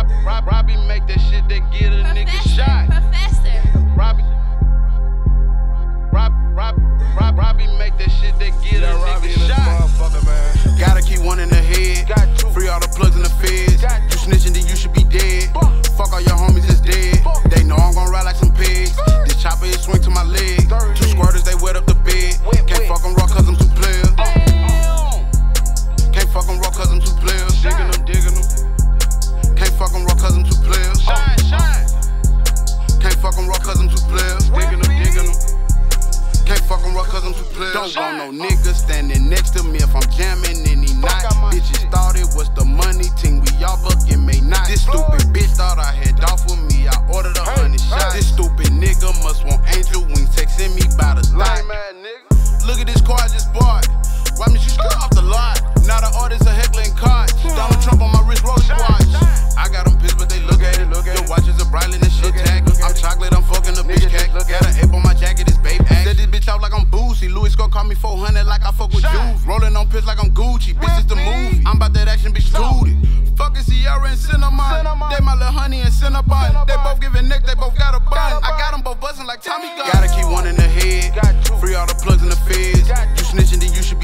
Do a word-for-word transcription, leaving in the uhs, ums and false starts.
Rob, Robbie make that shit that get a nigga shot. Professor. Robbie, Rob, Rob, Rob, Robbie make that shit that get a nigga shot. Man. Gotta keep one in the head. Got two. Free all the plugs in the feds. Got You snitching, then you should be dead. Fuck. Fuck all your homies that's dead. Fuck. They know I'm gon' ride like some pigs. This chopper is swing to my leg. Dirty. Two squirters, they wet up the bed. Wet, Can't wet. fuck 'em raw cause I'm too player. Damn. Can't fuck 'em raw cause I'm too player. Digging them, digging them. Can't fuck 'em raw cause I'm too player. Shine, shine. Can't fuck 'em raw cause I'm too player. Digging them, digging them. Can't fuck 'em raw cause I'm too player. Don't Shine. want no nigga standing next to me if I'm jamming and he Fuck not. out my Bitches shit. thought it was the money team. We all bucking may not. This stupid bitch thought I had off with me. I ordered a Hey, hundred hey. shots. This stupid nigga must want angel wings. Texting me by the thought. Lame ass nigga. Look at this car I just bought. Why me you skirt off the lot? Now the artists are heckling cards. Donald Trump on my wrist, rolling Shine, watch. shine. I got them pissed, but they look at it. Look at Your it. watches are Briley, this shit Look at it, tag. look at I'm it. chocolate, I'm fucking the bitch Niggas cat. just look Got at an ape on my jacket, it's babe ass. Set this bitch out like I'm boozy. Louis Scott call me four hundred like I fuck with Shine. Juve. Rolling on piss like I'm Gucci. Bitch, it's the Whippy. movie. I'm about that action, bitch, tooted. Fucking Sierra and Cinnamon. Cinnamon. They my little honey and Cinnabon. They Cinnabon. both giving neck, they both got a bun. Got a I bun. got them both buzzing like Tommy Gun. Gotta keep one in the head. Got two. Free all the plugs in the feds. Got You snitching, then you should